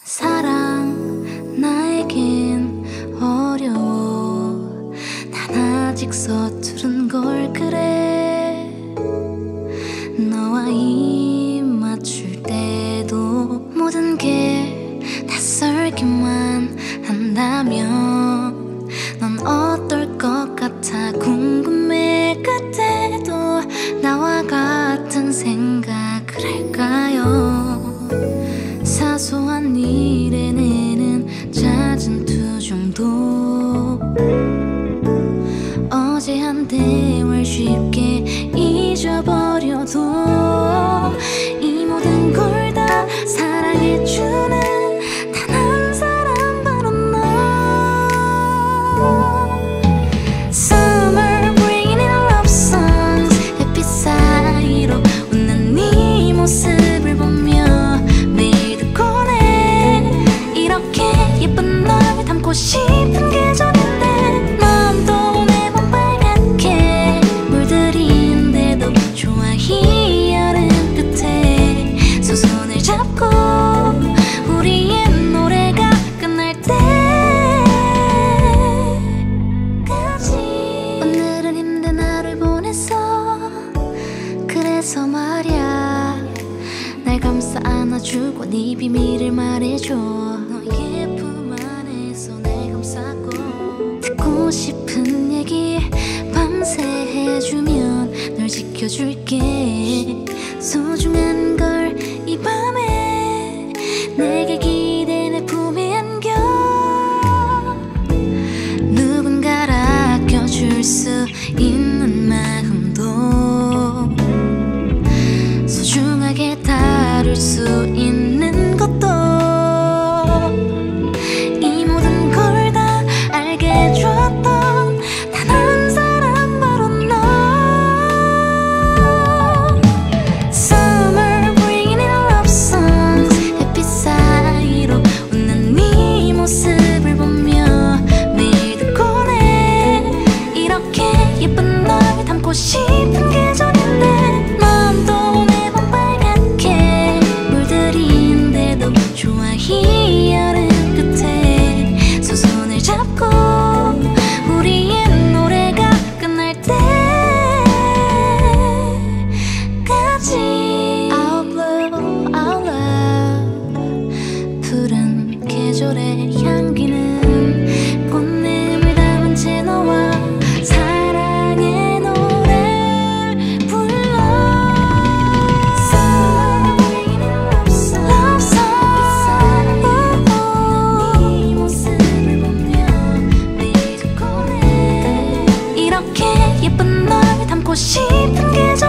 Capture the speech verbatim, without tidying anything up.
사랑 나에겐 어려워. 난 아직 서투른 걸 그래. 너와 입 맞출 때도 모든 게 낯설기만 한다면 넌 어떨 것 같아 궁금해. 그때도 나와 같은 생각을 할까요? 사소한 일에 내는 잦은 투정도 어제 한 대화를 쉽게 잊어버려도 이 모든 걸 다 사랑해주는 단 한 사람 바로 너. Summer bringing in love songs. 햇빛 사이로 웃는 네 모습을 보며 매일 듣곤 해. 이렇게 예쁜 널 담고 싶은 계절인데 넌 또 내 맘 빨갛게 물들이는데도 좋아. 이 여름 끝에 두 손을 잡고 우리의 노래가 끝날 때까지. 오늘은 힘든 하루를 보냈어. 그래서 말야 날 감싸 안아주고 네 비밀을 말해줘. 너의 품 안에서 날 감싸고 듣고 싶은 얘기 밤새 해주면 널 지켜줄게. 소중한 걸 이 밤에 내게 기대 내 품에 안겨. 누군가를 아껴줄 수 있는 마음도 소중하게 다룰 수 있는 것도 이 모든 걸 다 알게 해줬던 단 한 사람 바로 너. Summer bringing in love songs. 햇빛 사이로 웃는 네 모습을 보며 매일 듣곤 해. 이렇게 예쁜 널 담고 싶은 계절인데 넌 또 내 맘 빨갛게 물들이는데도 좋아. 이 여름 끝에 두 손을 잡고 우리의 노래가 끝날 때까지. Out blue, out love. 푸른 계절의 향기는 꽃냄을 담은 채 너와 사랑의 노래 불러. Summer bringing in love songs. Love songs. 네 모습을 보며 매일 듣곤 해. 이렇게 예쁜 널 담고 싶은 계절